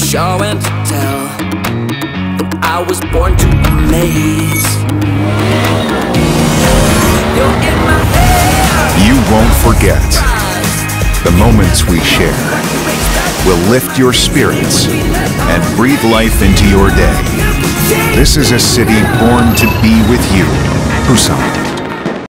show and to tell. I was born to amaze. You're in my head. You won't forget. The moments we share will lift your spirits and breathe life into your day. This is a city born to be with you. Busan.